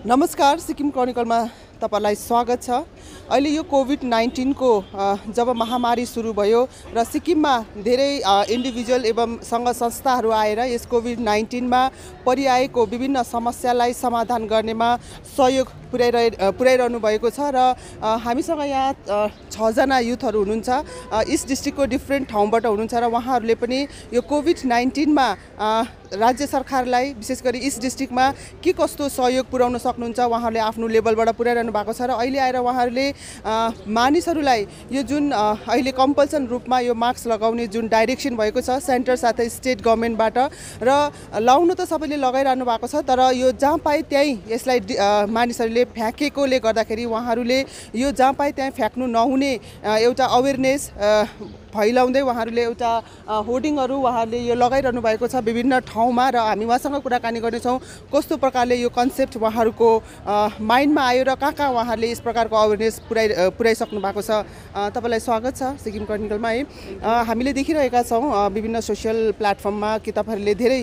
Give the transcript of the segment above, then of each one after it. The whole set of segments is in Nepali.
नमस्कार, सिक्किम क्रोनिकलमा तपाईलाई स्वागत छ। अहिले यो कोभिड-19 को जब महामारी सुरु भयो र सिक्किममा धेरै इन्डिभिजुअल एवं संघ संस्थाहरू आएर यस कोभिड-19 मा परिआएको विभिन्न समस्यालाई समाधान गर्नेमा सहयोग पुर्याइरहनु भएको छ र हामीसँग यहाँ 6 जना युथहरू हुनुहुन्छ। इस्ट डिस्ट्रिक्टको डिफ्रेन्ट ठाउँबाट हुनुहुन्छ र उहाँहरूले पनि यो कोभिड-19 मा राज्य सरकारलाई विशेष गरी इस्ट डिस्ट्रिक्टमा के कस्तो सहयोग पुर्याउन सक्नुहुन्छ उहाँहरूले आफ्नो लेभलबाट पुर्याइरहनु भएको छ र अहिले आएर उहाँहरूले मानिसहरूलाई यो जुन अहिले कम्पल्सन रूपमा यो मास्क लगाउने जुन डाइरेक्सन भएको छ सेन्टर साथै स्टेट गभर्नमेन्टबाट र लाउनु त सबैले लगाइरहनु भएको छ, तर यो जहाँ पाए त्यहीँ यसलाई मानिसहरूले फ्याँकेकोले गर्दाखेरि उहाँहरूले यो जहाँ पाए त्यहीँ फ्याँक्नु नहुने एउटा अवेरनेस फैलाउँदै उहाँहरूले एउटा होर्डिङहरू उहाँहरूले यो लगाइरहनु भएको छ विभिन्न ठाउँमा र हामी उहाँसँग कुराकानी गर्नेछौँ कस्तो प्रकारले यो कन्सेप्ट उहाँहरूको माइन्डमा आयो र कहाँ कहाँ उहाँहरूले यस प्रकारको अवेरनेस पुर्याइसक्नु भएको छ। तपाईँलाई स्वागत छ सिक्किम क्रोनिकलमा है। हामीले देखिरहेका छौँ विभिन्न सोसियल प्लेटफर्ममा कि तपाईँहरूले धेरै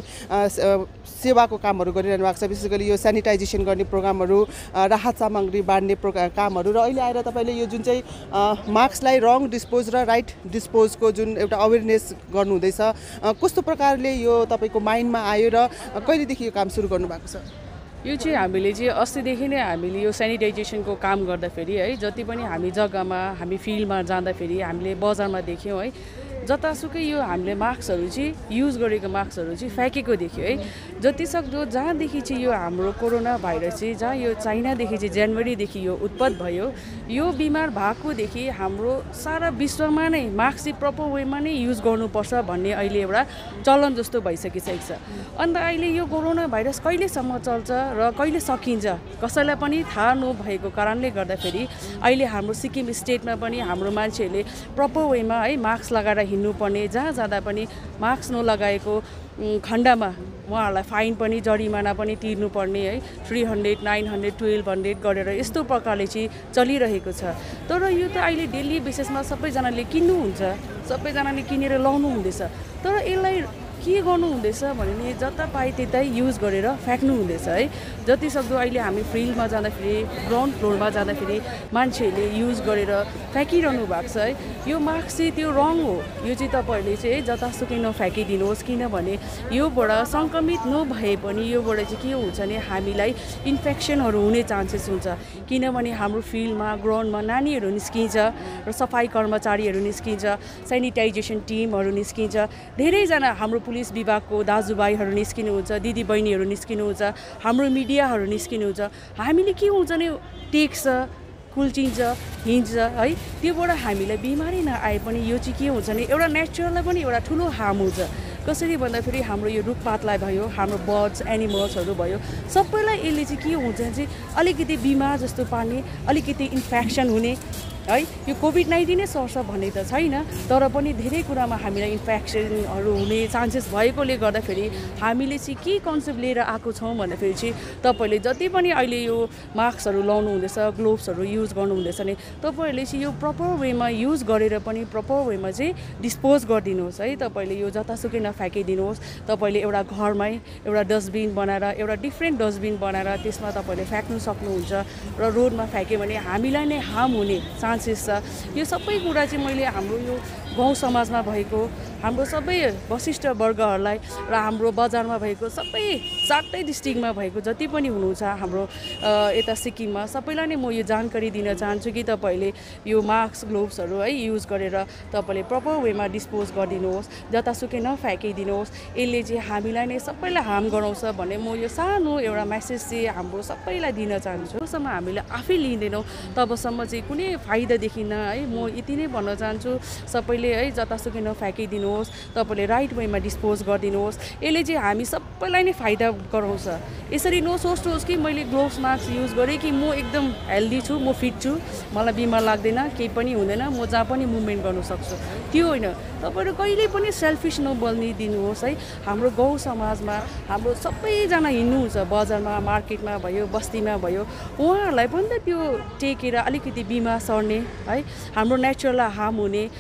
सेवाको कामहरू गरिरहनु भएको छ, विशेष गरी यो सेनिटाइजेसन गर्ने प्रोग्रामहरू, राहत सामग्री बाँड्ने कामहरू र अहिले आएर तपाईँले यो जुन चाहिँ मास्कलाई रङ डिस्पोज र राइट डिस्पोजको जुन एउटा अवेरनेस गर्नुहुँदैछ, कस्तो प्रकारले यो तपाईँको माइन्डमा आयो र कहिलेदेखि यो काम सुरु गर्नुभएको छ? यो चाहिँ हामीले चाहिँ अस्तिदेखि नै हामीले यो सेनिटाइजेसनको काम गर्दाखेरि है, जति पनि हामी जग्गामा हामी फिल्डमा जाँदाखेरि हामीले बजारमा देख्यौँ है, जतासुकै यो हामीले मास्कहरू चाहिँ युज गरेको मास्कहरू चाहिँ फ्याँकेको देख्यो है। जतिसक्दो जहाँदेखि चाहिँ यो हाम्रो कोरोना भाइरस चाहिँ जहाँ यो चाइनादेखि चाहिँ जनवरीदेखि यो उत्पत्त भयो, यो बिमार भएकोदेखि हाम्रो सारा विश्वमा नै मास्क चाहिँ प्रपर वेमा नै युज गर्नुपर्छ भन्ने अहिले एउटा चलन जस्तो भइसकिसकेको छ। अन्त अहिले यो कोरोना भाइरस कहिलेसम्म चल्छ र कहिले सकिन्छ कसैलाई पनि थाहा नभएको कारणले गर्दाखेरि अहिले हाम्रो सिक्किम स्टेटमा पनि हाम्रो मान्छेहरूले प्रपर वेमा है मास्क लगाएर हिँड्नुपर्ने, जहाँ जाँदा पनि मास्क नलगाएको खण्डमा उहाँहरूलाई फाइन पनि जरिमाना पनि तिर्नुपर्ने है, 300, 900, 1200 गरेर यस्तो प्रकारले चाहिँ चलिरहेको छ। तर यो त अहिले डेली बेसिसमा सबैजनाले किन्नुहुन्छ, सबैजनाले किनेर लाउनु हुँदैछ, तर यसलाई के गर्नु हुँदैछ भने जता पाए त्यतै युज गरेर फ्याँक्नु हुँदैछ है। जतिसक्दो अहिले हामी फिल्डमा जाँदाखेरि ग्राउन्ड फ्लोरमा जाँदाखेरि मान्छेहरूले युज गरेर फ्याँकिरहनु भएको छ है। यो मास्क चाहिँ त्यो रङ हो, यो चाहिँ तपाईँहरूले चाहिँ जतासुकै नफ्याँकिदिनुहोस्, किनभने योबाट सङ्क्रमित नभए पनि योबाट चाहिँ के हुन्छ भने हामीलाई इन्फेक्सनहरू हुने चान्सेस हुन्छ, किनभने हाम्रो फिल्डमा ग्राउन्डमा नानीहरू निस्किन्छ र सफाई कर्मचारीहरू निस्किन्छ, सेनिटाइजेसन टिमहरू निस्किन्छ, धेरैजना हाम्रो पुलिस विभागको दाजुभाइहरू निस्किनुहुन्छ, दिदीबहिनीहरू निस्किनुहुन्छ, हाम्रो मिडियाहरू निस्किनुहुन्छ। हामीले के हुन्छ भने टेक्छ, कुल्चिन्छ, हिँड्छ है, त्योबाट हामीलाई बिमारी नआए पनि यो चाहिँ के हुन्छ भने एउटा नेचरलाई पनि एउटा ठुलो हार्म हुन्छ। कसरी भन्दाखेरि हाम्रो यो रुखपातलाई भयो, हाम्रो बर्ड्स एनिमल्सहरू भयो, सबैलाई यसले चाहिँ के हुन्छ भने चाहिँ अलिकति बिमार जस्तो पार्ने, अलिकति इन्फेक्सन हुने है। यो कोभिड-19 नै सर्छ भन्ने त छैन, तर पनि धेरै कुरामा हामीलाई इन्फेक्सनहरू हुने चान्सेस भएकोले गर्दाखेरि हामीले चाहिँ के कन्सेप्ट लिएर आएको छौँ भन्दाखेरि चाहिँ तपाईँहरूले जति पनि अहिले यो मास्कहरू लाउनु हुँदैछ, ग्लोभ्सहरू युज गर्नुहुँदैछ भने तपाईँहरूले चाहिँ यो प्रपर वेमा युज गरेर पनि प्रपर वेमा चाहिँ डिस्पोज गरिदिनुहोस् है। तपाईँले यो जतासुकै नफ्याँकिदिनुहोस्, तपाईँले एउटा घरमै एउटा डस्टबिन बनाएर एउटा डिफ्रेन्ट डस्टबिन बनाएर त्यसमा तपाईँले फ्याँक्नु सक्नुहुन्छ र रोडमा फ्याँक्यो भने हामीलाई नै हार्म हुने चान्सेस छ। यो सबै कुरा चाहिँ मैले हाम्रो यो गाउँ समाजमा भएको हाम्रो सबै वरिष्ठ वर्गहरूलाई र हाम्रो बजारमा भएको सबै 7 डिस्ट्रिक्टमा भएको जति पनि हुनुहुन्छ हाम्रो यता सिक्किममा सबैलाई नै म यो जानकारी दिन चाहन्छु कि तपाईँले यो मास्क ग्लोभ्सहरू है युज गरेर तपाईँले प्रपर वेमा डिस्पोज गरिदिनुहोस्, जतासुकै नफ्याँकिदिनुहोस्। यसले चाहिँ हामीलाई नै सबैलाई हार्म गराउँछ भन्ने म यो सानो एउटा मेसेज चाहिँ हाम्रो सबैलाई दिन चाहन्छु। जबसम्म हामीले आफै लिँदैनौँ तबसम्म चाहिँ कुनै फाइदा देखिन्न है। म यति नै भन्न चाहन्छु सबैले है जतासुकै नफ्याँकिदिनुहोस्, तपाईँले राइट वेमा डिस्पोज गरिदिनुहोस्। यसले चाहिँ हामी सबैलाई नै फाइदा गराउँछ। यसरी नसोच्नुहोस् कि मैले ग्लोभ्स मास्क युज गरेँ कि म एकदम हेल्दी छु, म फिट छु, मलाई बिमार लाग्दैन, केही पनि हुँदैन, म जहाँ पनि मुभमेन्ट गर्न सक्छु, त्यो होइन। तपाईँहरू कहिले पनि सेल्फिस नबनिदिनुहोस् है। हाम्रो गाउँ समाजमा हाम्रो सबैजना हिँड्नुहुन्छ, बजारमा मार्केटमा भयो, बस्तीमा भयो, उहाँहरूलाई पनि त त्यो टेकेर अलिकति बिमार सर्ने है, हाम्रो नेचरलाई हार्म हुने, हाम्रो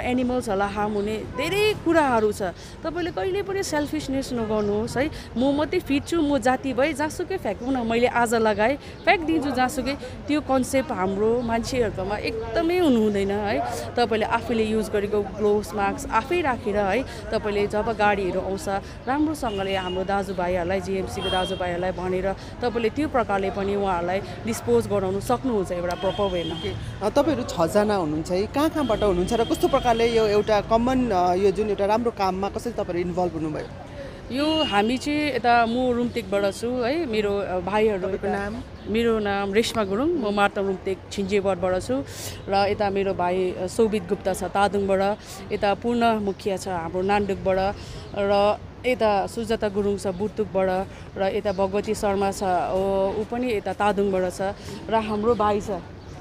एनिमल्सहरूलाई हार्म हुने धेरै कुराहरू छ। तपाईँले कहिले पनि सेल्फिसनेस नगर्नुहोस् है। म मात्रै फिट छु, म जाति भए जहाँसुकै फ्याँकौँ न, मैले आज लगाएँ फ्याँकिदिन्छु जहाँसुकै, त्यो कन्सेप्ट हाम्रो मान्छेहरूकोमा एकदमै हुनु हुँदैन है। तपाईँले आफैले युज गरेको ग्लोभ्स मास्क आफै राखेर है, तपाईँले जब गाडीहरू आउँछ राम्रोसँगले हाम्रो दाजुभाइहरूलाई जिएमसीको दाजुभाइहरूलाई भनेर तपाईँले त्यो प्रकारले पनि उहाँहरूलाई डिस्पोज गराउनु सक्नुहुन्छ एउटा प्रपर वेमा। तपाईँहरू 6 जना हुनुहुन्छ है, कहाँबाट हुनुहुन्छ र कस्तो प्रकारले यो एउटा कमन यो जुन एउटा राम्रो काममा कसरी तपाईँहरू इन्भल्भ हुनुभयो? यो हामी चाहिँ यता म रुम्तेकबाट छु है। मेरो भाइहरू नाम? मेरो नाम रेशमा गुरुङ, म मार्तम रुम्तेक छिन्जेबरबाट छु र यता मेरो भाइ सौबित गुप्ता छ तादुङबाट, यता पूर्ण मुखिया छ हाम्रो नान्डुकबाट र यता सुजाता गुरुङ छ बुर्तुकबाट र यता भगवती शर्मा छ ऊ पनि यता तादुङबाट छ र हाम्रो भाइ छ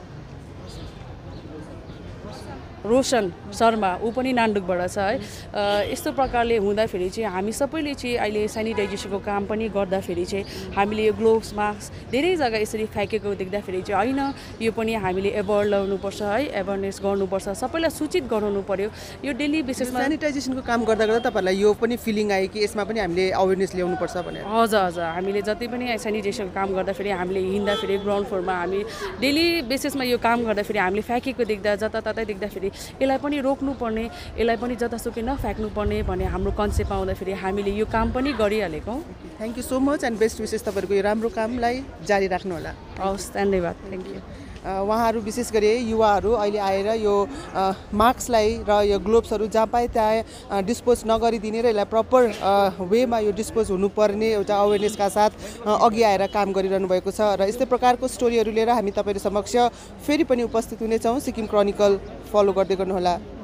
रोशन शर्मा ऊ पनि नान्डुकबाट छ है। यस्तो प्रकारले हुँदाखेरि चाहिँ हामी सबैले चाहिँ अहिले सेनिटाइजेसनको काम पनि गर्दाखेरि चाहिँ हामीले यो ग्लोभ्स मास्क धेरै जग्गा यसरी फ्याँकेको देख्दाखेरि चाहिँ होइन, यो पनि हामीले एभर ल्याउनुपर्छ है, एवेरनेस गर्नुपर्छ, सबैलाई सूचित गराउनु पर्यो। यो डेली बेसिसमा सेनिटाइजेसनको काम गर्दा गर्दा तपाईँहरूलाई यो पनि फिलिङ आयो कि यसमा पनि हामीले अवेरनेस ल्याउनुपर्छ भनेर? हजुर हजुर, हामीले जति पनि सेनिटाइजेसनको काम गर्दाखेरि हामीले हिँड्दाखेरि ग्राउन्ड फ्लोरमा हामी डेली बेसिसमा यो काम गर्दाखेरि हामीले फ्याँकेको देख्दा जताततै देख्दाखेरि यसलाई पनि रोक्नुपर्ने, यसलाई पनि जतासुकै नफ्याँक्नुपर्ने भन्ने हाम्रो कन्सेप्टमा आउँदाखेरि हामीले यो काम पनि गरिहालेको। Thank you so much and best विशेष तपाईँहरूको यो राम्रो कामलाई जारी राख्नु होला। हवस्, धन्यवाद, थ्याङ्क यू। उहाँहरू विशेष गरी युवाहरू अहिले आएर यो मास्कलाई र यो ग्लोभ्सहरू जहाँ पाए त्यहाँ डिस्पोज नगरिदिने र यसलाई प्रपर वेमा यो डिस्पोज हुनुपर्ने एउटा अवेरनेसका साथ अघि आएर काम गरिरहनु भएको छ र यस्तै प्रकारको स्टोरीहरू लिएर हामी तपाईँहरू समक्ष फेरि पनि उपस्थित हुनेछौँ। सिक्किम क्रोनिकल फलो गर्दै गर्नुहोला।